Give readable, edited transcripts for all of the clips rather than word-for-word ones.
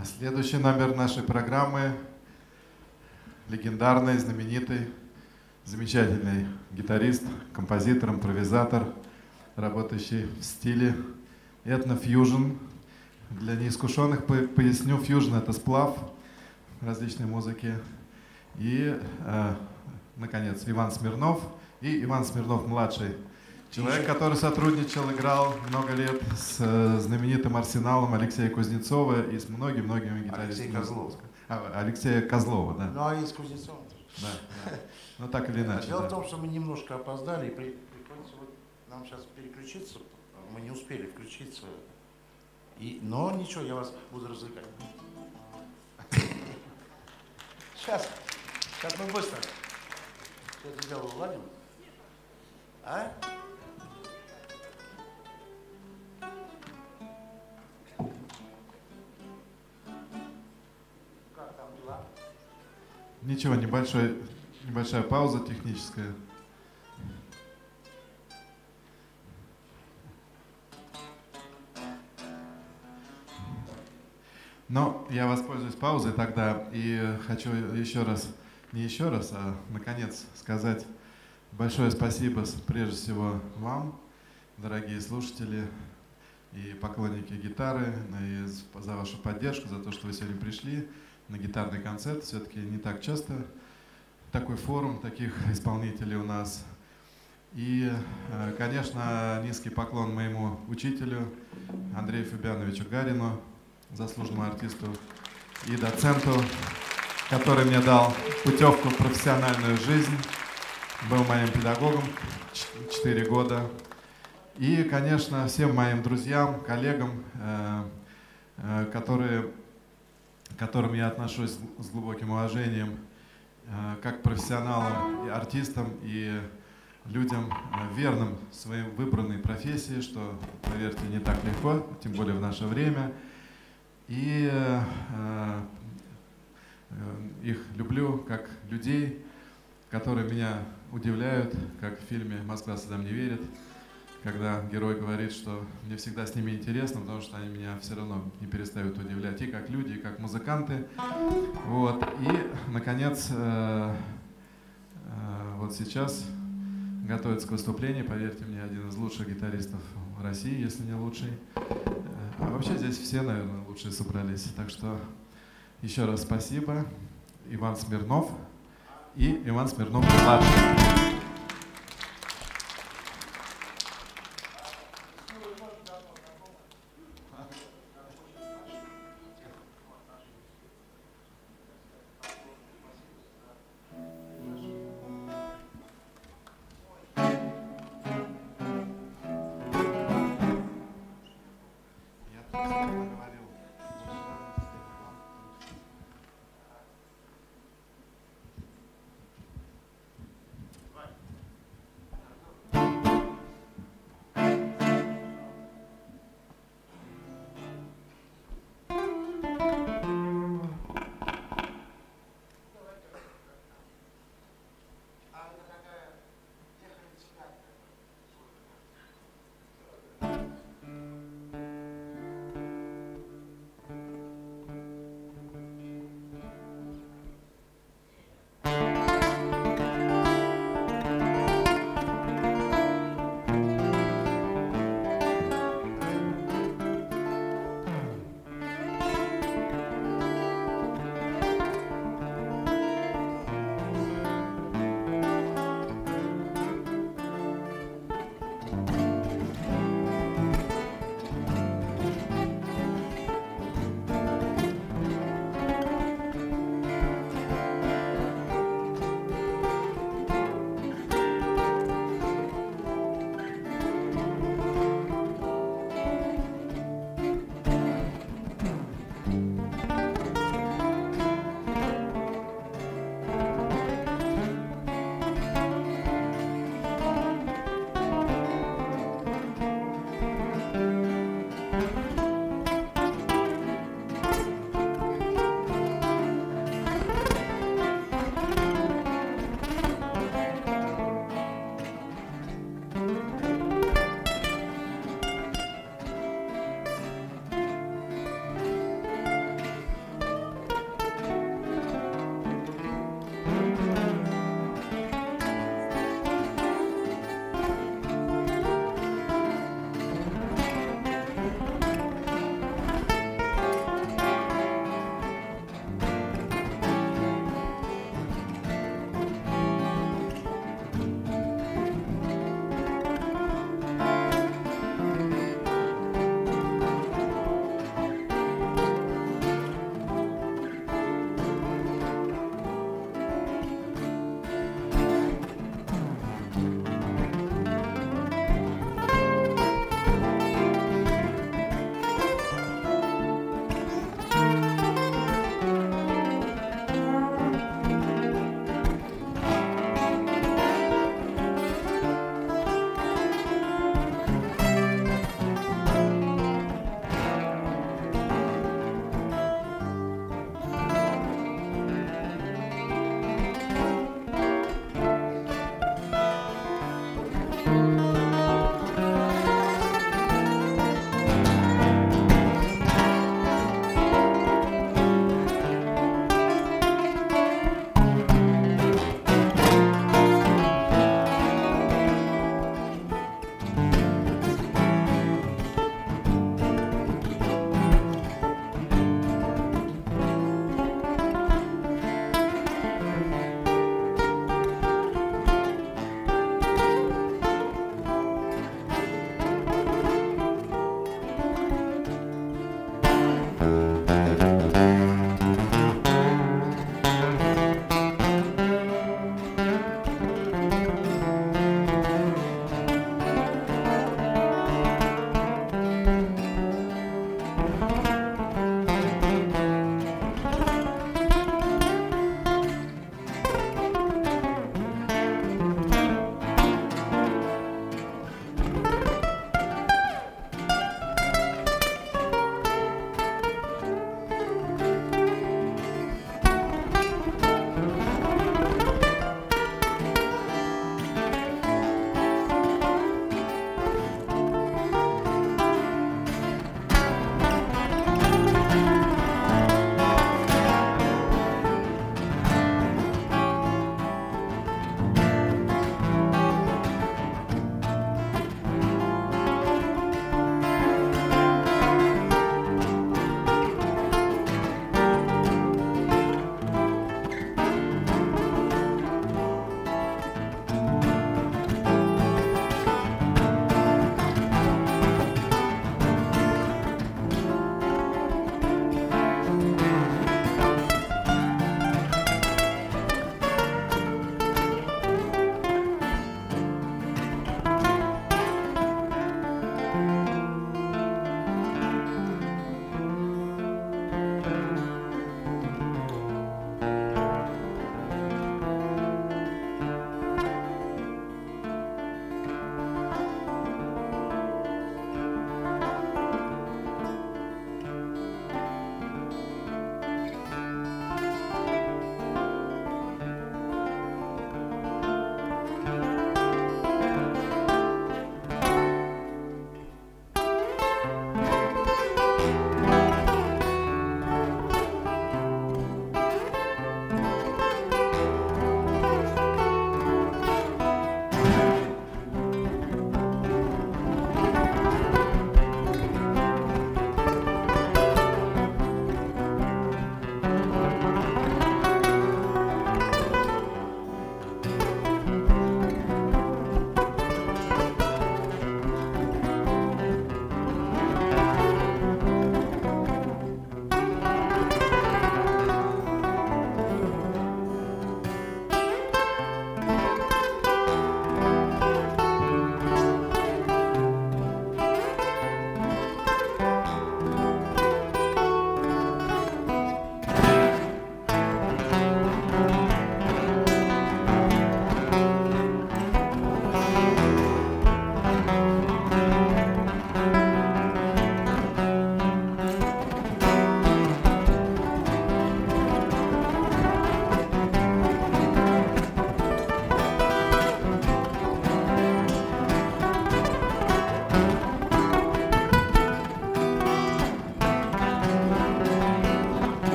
Следующий номер нашей программы — легендарный, знаменитый, замечательный гитарист, композитор, импровизатор, работающий в стиле этно-фьюжн. Для неискушенных поясню, фьюжн — это сплав различной музыки. И, наконец, Иван Смирнов. И Иван Смирнов-младший. Человек, который сотрудничал, играл много лет с знаменитым арсеналом Алексея Кузнецова и с многими-многими гитаристами. Алексей Козлов. Алексея Козлова, да. Ну, а и с Кузнецовым тоже. Да. Ну, так или иначе. Дело в том, что мы немножко опоздали, и приходится вот нам сейчас переключиться. Мы не успели включиться. Но ничего, я вас буду развлекать. Сейчас мы быстро все это дело уладим. А? Как там дела? Ничего, небольшая пауза техническая. Но я воспользуюсь паузой тогда и хочу наконец сказать большое спасибо прежде всего вам, дорогие слушатели и поклонники гитары, и за вашу поддержку, за то, что вы сегодня пришли на гитарный концерт. Все-таки не так часто такой форум, таких исполнителей у нас. И, конечно, низкий поклон моему учителю Андрею Фабиановичу Гарину, заслуженному артисту и доценту, который мне дал путевку в профессиональную жизнь, был моим педагогом 4 года. И, конечно, всем моим друзьям, коллегам, к которым я отношусь с глубоким уважением, как профессионалам и артистам, и людям, верным своей выбранной профессии, что, поверьте, не так легко, тем более в наше время. И их люблю как людей, которые меня удивляют, как в фильме «Москва слезам не верит», когда герой говорит, что мне всегда с ними интересно, потому что они меня все равно не перестают удивлять и как люди, и как музыканты. Вот. И, наконец, вот сейчас готовится к выступлению, поверьте мне, один из лучших гитаристов России, если не лучший. А вообще здесь все, наверное, лучшие собрались. Так что еще раз спасибо. Иван Смирнов и Иван Смирнов-младший.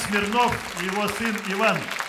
Смирнов и его сын Иван.